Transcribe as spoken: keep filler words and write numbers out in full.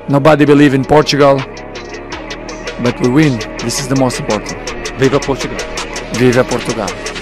Nobody believe in Portugal, but we win. This is the most important. Viva Portugal. Viva Portugal.